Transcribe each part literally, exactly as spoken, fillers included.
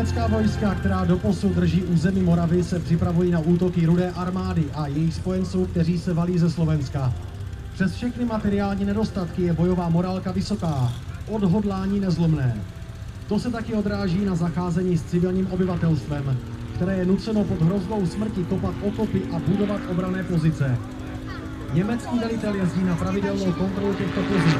Německá vojska, která doposud drží území Moravy, se připravují na útoky Rudé armády a jejich spojenců, kteří se valí ze Slovenska. Přes všechny materiální nedostatky je bojová morálka vysoká, odhodlání nezlomné. To se taky odráží na zacházení s civilním obyvatelstvem, které je nuceno pod hrozbou smrti kopat okopy a budovat obranné pozice. Německý velitel jezdí na pravidelnou kontrolu těchto pozic.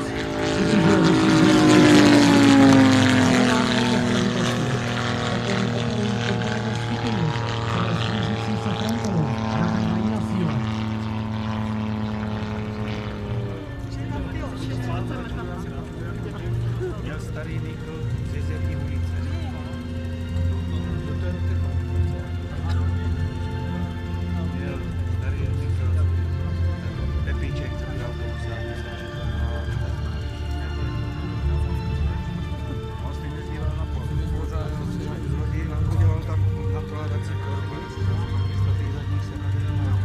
Měl starý výkol z Jezerní ulice. Měl starý výkol Pepíček, co byl autobusák. On se nezdíval na pol. Udělal tam nakládací korbu. Místo těch zadních se nadal.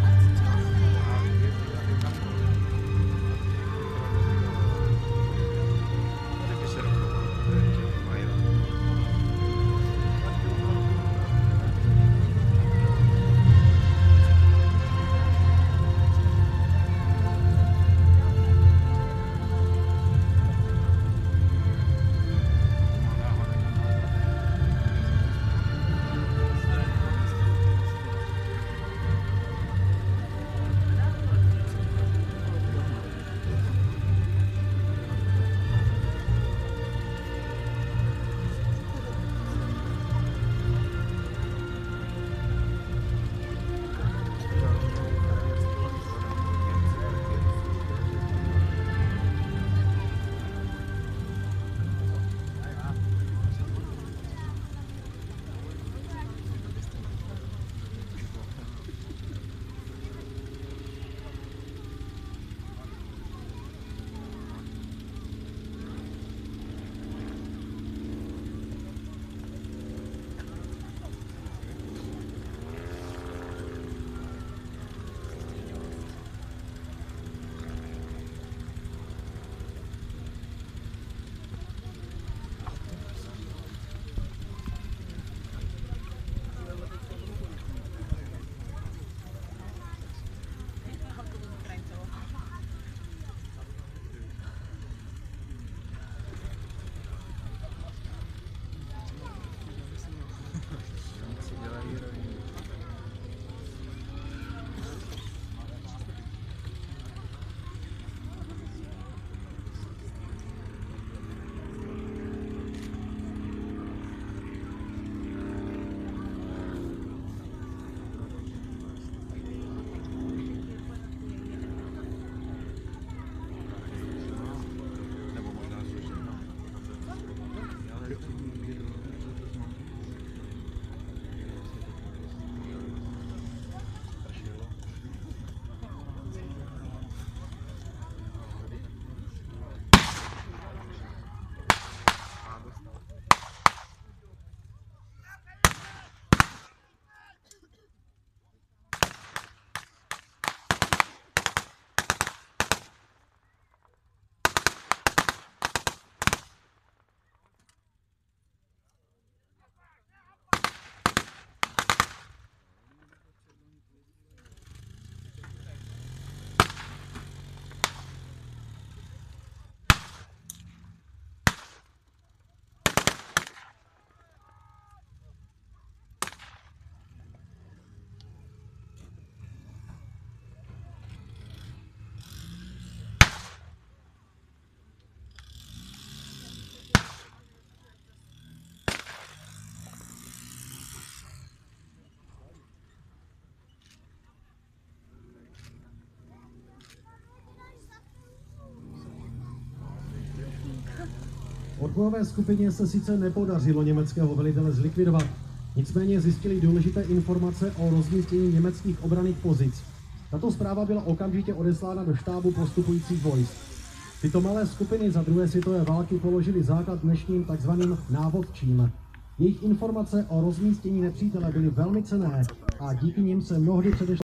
Odbojové skupině se sice nepodařilo německého velitele zlikvidovat, nicméně zjistili důležité informace o rozmístění německých obranných pozic. Tato zpráva byla okamžitě odeslána do štábu postupujících vojsk. Tyto malé skupiny za druhé světové války položily základ dnešním takzvaným návodčím. Jejich informace o rozmístění nepřítele byly velmi cenné a díky nim se mnohdy předešlo